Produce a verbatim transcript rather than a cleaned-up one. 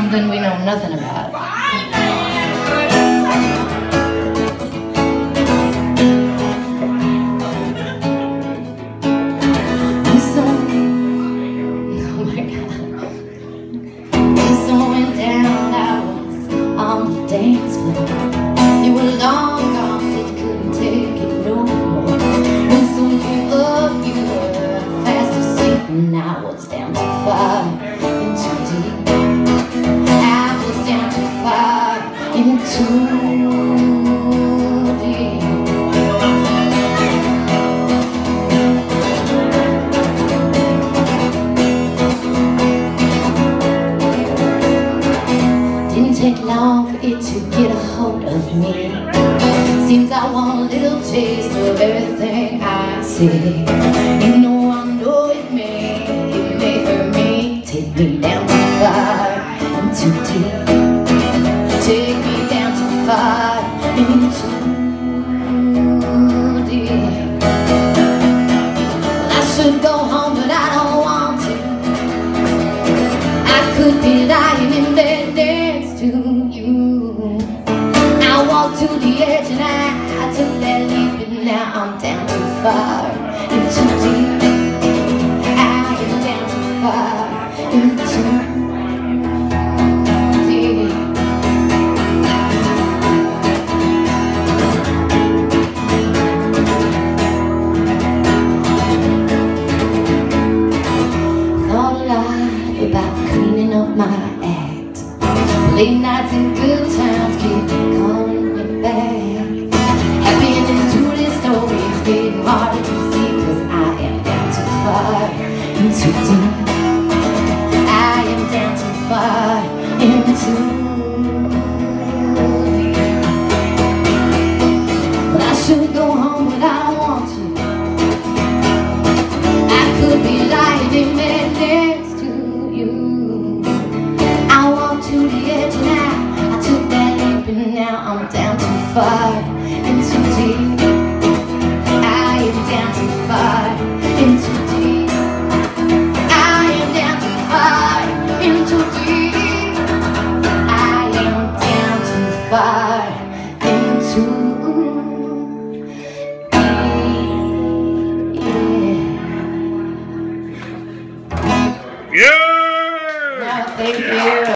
something we know nothing about. So, oh my God. When the sun went down, I was on the dance floor. You were long gone, said you couldn't take it no more. When soon gave up, you were fast asleep, and I was down to far into deep. I was down to far into deep. Didn't take long for it to get a hold of me. Seems I want a little taste of everything I see. You know I know it may, it may hurt me. Take me down too far and too deep. Take me down too far and too deep. Well, I should go home, but I don't want to. I could be lying in bed next to you. I walked to the edge and I, I took that leap, and now I'm down too far and too deep. I am down too far and too deep. Thought a lot about cleaning up my act. Late nights and good times keep calling me back. Happy into this story, it's getting harder to see, cause I am down too far and too deep. I am down too far and too deep. But I should go home, but I don't want to. I could be lying in bed next to you. I walked to the edge and I, I took that leap, and now I'm down too far